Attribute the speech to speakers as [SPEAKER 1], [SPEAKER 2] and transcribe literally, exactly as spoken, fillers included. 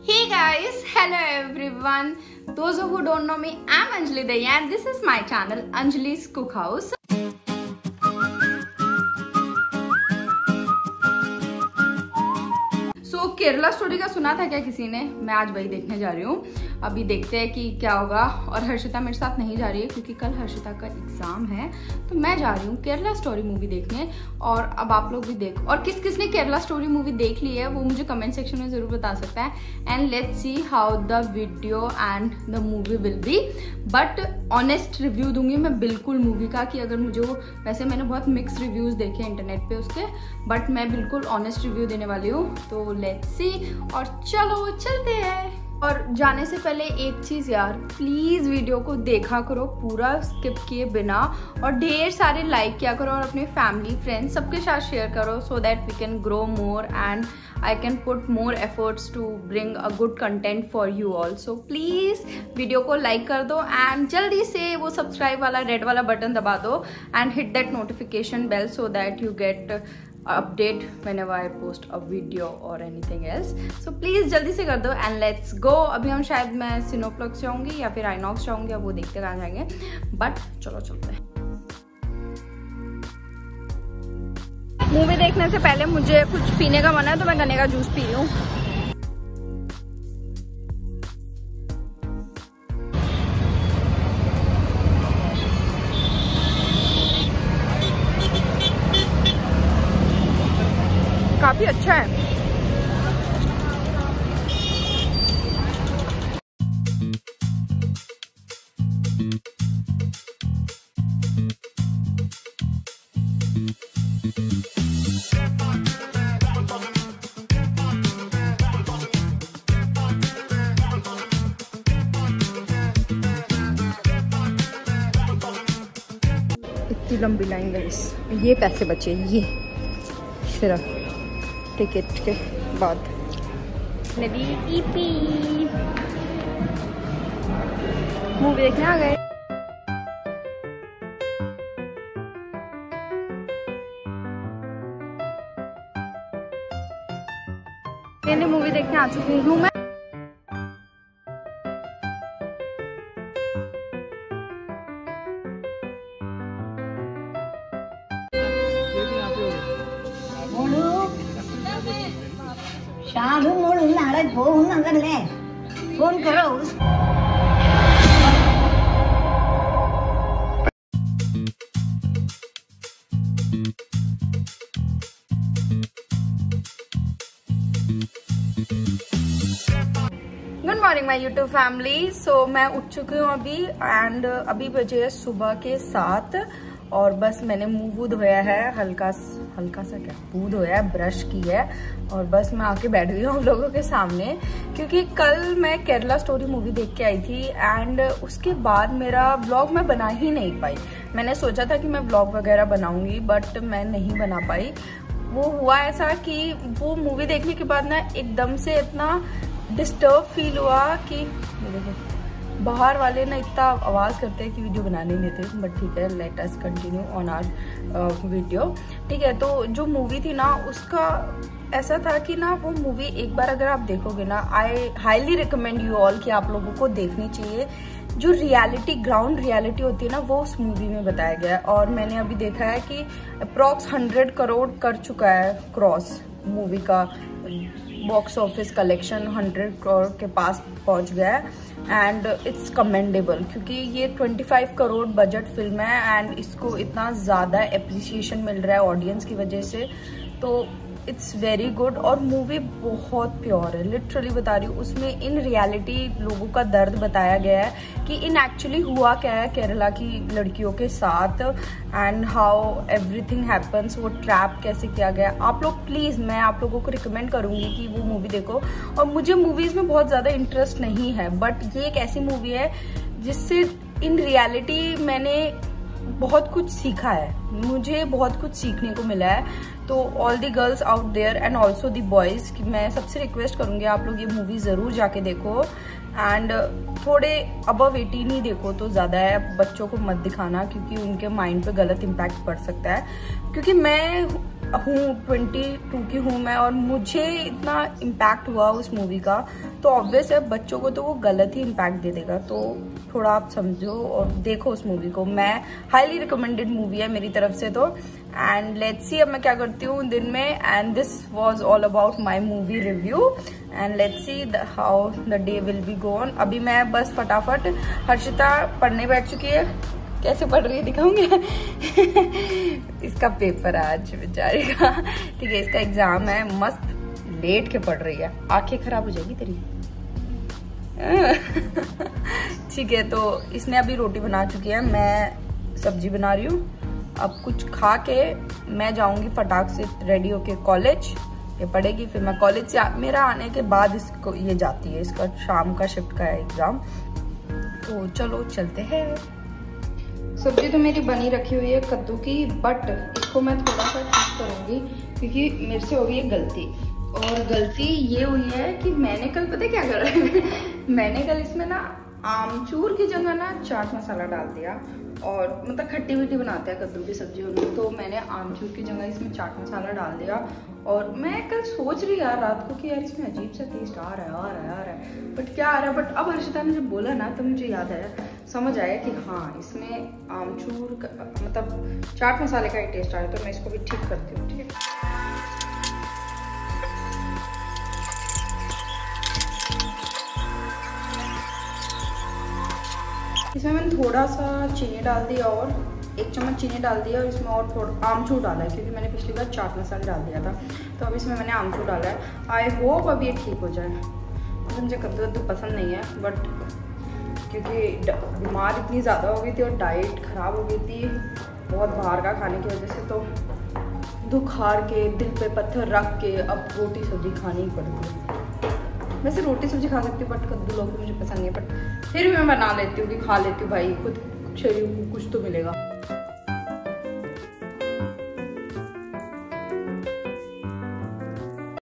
[SPEAKER 1] Hey guys, hello everyone. Those who don't know me, I'm Anjali Daya and this is my channel Anjali's Cook House. So Kerala story का सुना था क्या किसी ने? मैं आज वही देखने जा रही हूँ। अभी देखते हैं कि क्या होगा। और हर्षिता मेरे साथ नहीं जा रही है क्योंकि कल हर्षिता का एग्जाम है, तो मैं जा रही हूँ केरला स्टोरी मूवी देखने। और अब आप लोग भी देखो, और किस किस ने केरला स्टोरी मूवी देख ली है वो मुझे कमेंट सेक्शन में जरूर बता सकता है। And let's see how the video and the movie will be. But honest review दूंगी मैं बिल्कुल मूवी का, कि अगर मुझे वो, वैसे मैंने बहुत मिक्स रिव्यूज देखे इंटरनेट पे उसके, बट मैं बिल्कुल ऑनेस्ट रिव्यू देने वाली हूँ। तो लेट्स सी, और चलो चलते हैं। और जाने से पहले एक चीज़ यार, प्लीज़ वीडियो को देखा करो पूरा स्किप किए बिना, और ढेर सारे लाइक किया करो और अपने फैमिली फ्रेंड्स सबके साथ शेयर करो, so that we can grow more and I can put more efforts to bring a good content for you also. Please video को लाइक कर दो एंड जल्दी से वो सब्सक्राइब वाला रेड वाला बटन दबा दो and hit that notification bell so that you get update whenever I post a video or anything else. So please जल्दी से कर दो and let's go। अभी हम शायद मैं सिनोप्लेक्स जाऊंगी या फिर आइनॉक्स जाऊंगी, अब वो देखते कहाँ जाएंगे, बट चलो चलते हैं। मूवी देखने से पहले मुझे कुछ पीने का मन है, तो मैं गन्ने का जूस पी रही हूँ। काफी अच्छा है। इतनी लंबी लाइन गाइस, ये पैसे बचे, ये सिर्फ टिकट के बाद। नदी ईपी मूवी देखने आ गए। मैंने मूवी देखने आ चुकी हूँ मैं।
[SPEAKER 2] साधु मोड़ नाराज फोन अगर ले फोन करो।
[SPEAKER 1] Good morning my YouTube family. So मैं उठ चुकी हूँ अभी, एंड अभी बजे है सुबह के सात, और बस मैंने मुंह वूह धोया है, हल्का हल्का सा क्या मुंह धोया है, ब्रश की है, और बस मैं आके बैठ गई हूँ आप लोगों के सामने। क्योंकि कल मैं केरला स्टोरी मूवी देख के आई थी, एंड उसके बाद मेरा व्लॉग मैं बना ही नहीं पाई। मैंने सोचा था कि मैं व्लॉग वगैरह बनाऊंगी, बट मैं नहीं बना पाई। वो हुआ ऐसा कि वो मूवी देखने के बाद ना एकदम से इतना डिस्टर्ब फील हुआ कि देखो बाहर वाले ना इतना आवाज़ करते हैं कि वीडियो बनाने नहीं देते, बट ठीक है, let us continue on our video. ठीक है, तो जो मूवी थी ना उसका ऐसा था कि ना वो मूवी एक बार अगर आप देखोगे ना, I highly recommend you all कि आप लोगों को देखनी चाहिए। जो रियलिटी, ग्राउंड रियलिटी होती है ना, वो उस मूवी में बताया गया है। और मैंने अभी देखा है कि अप्रॉक्स हंड्रेड करोड़ कर चुका है क्रॉस मूवी का box office collection, hundred crore के पास पहुंच गया है। एंड इट्स कमेंडेबल, क्योंकि ये पच्चीस करोड़ बजट फिल्म है एंड इसको इतना ज़्यादा एप्रिसिएशन मिल रहा है ऑडियंस की वजह से, तो इट्स वेरी गुड। और मूवी बहुत प्योर है, लिटरली बता रही हूँ। उसमें इन रियलिटी लोगों का दर्द बताया गया है कि इन एक्चुअली हुआ क्या है केरला की लड़कियों के साथ, एंड हाउ एवरीथिंग हैपन्स, वो ट्रैप कैसे किया गया। आप लोग प्लीज़, मैं आप लोगों को रिकमेंड करूँगी कि वो मूवी देखो। और मुझे मूवीज़ में बहुत ज़्यादा इंटरेस्ट नहीं है, बट ये एक ऐसी मूवी है जिससे इन रियलिटी मैंने बहुत कुछ सीखा है, मुझे बहुत कुछ सीखने को मिला है। तो all the girls out there and also the boys, मैं सबसे रिक्वेस्ट करूँगी आप लोग ये मूवी ज़रूर जाके देखो। एंड थोड़े अबव एटीन ही देखो तो ज़्यादा है, बच्चों को मत दिखाना क्योंकि उनके माइंड पे गलत इम्पैक्ट पड़ सकता है। क्योंकि मैं हूँ ट्वेंटी टू की हूँ मैं, और मुझे इतना इम्पैक्ट हुआ उस मूवी का, तो ऑब्वियस है बच्चों को तो वो गलत ही इम्पैक्ट दे देगा। तो थोड़ा आप समझो और देखो उस मूवी को। मैं हाईली रिकमेंडेड मूवी है मेरी तरफ से तो। एंड लेट्स सी अब मैं क्या करती हूँ दिन में। And this was all about my movie review and let's see how the day will be go on. अभी मैं बस फटाफट, हर्षिता पढ़ने बैठ चुकी है, कैसे पढ़ रही है दिखाऊंगी इसका पेपर आज बेचारी का, ठीक है, इसका एग्जाम है, मस्त लेट के पढ़ रही है, आंखें खराब हो जाएगी तेरी ठीक है। तो इसने अभी रोटी बना चुकी है, मैं सब्जी बना रही हूँ। अब कुछ खा के मैं जाऊंगी फटाक से रेडी होके कॉलेज, ये पढ़ेगी, फिर मैं कॉलेज से मेरा आने के बाद इसको ये जाती है, इसका शाम का शिफ्ट का है एग्जाम। तो चलो चलते हैं। सब्जी तो मेरी बनी रखी हुई है कद्दू की, बट इसको मैं थोड़ा सा ठीक करूंगी क्योंकि मेरे से हो गई है गलती। और गलती ये हुई है कि मैंने कल पता है क्या करा मैंने कल इसमें ना आमचूर की जगह ना चाट मसाला डाल दिया, और मतलब खट्टी मीठी बनाते हैं कद्दू की सब्जी में, तो मैंने आमचूर की जगह इसमें चाट मसाला डाल दिया। और मैं कल सोच रही यार रात को कि यार इसमें अजीब सा टेस्ट आ रहा है आ रहा है आ रहा है बट क्या आ रहा है। बट अब हर्षिता ने जब बोला ना तो मुझे याद आया, समझ आया कि हाँ इसमें आमचूर मतलब चाट मसाले का ही टेस्ट आ रहा है। तो मैं इसको भी ठीक करती हूँ, ठीक है। इसमें मैंने थोड़ा सा चीनी डाल दिया, और एक चम्मच चीनी डाल दिया, और इसमें और थोड़ा आमचूर डाला है क्योंकि मैंने पिछली बार चाट मसाला डाल दिया था। तो अब इसमें मैंने आमचूर डाला है। आई होप अब ये ठीक हो जाए। तो मुझे कद्दू कद्दू पसंद नहीं है, बट क्योंकि बीमार इतनी ज़्यादा हो गई थी और डाइट ख़राब हो गई थी बहुत बाहर का खाने की वजह से, तो दुख हार के दिल पे पत्थर रख के अब रोटी सब्जी खानी ही पड़ती है। वैसे रोटी सब्जी खा सकती हूँ बट कद्दू लोग मुझे पसंद नहीं है, बट फिर भी मैं बना लेती हूँ कि खा लेती हूँ भाई, खुद शरीर को कुछ तो मिलेगा।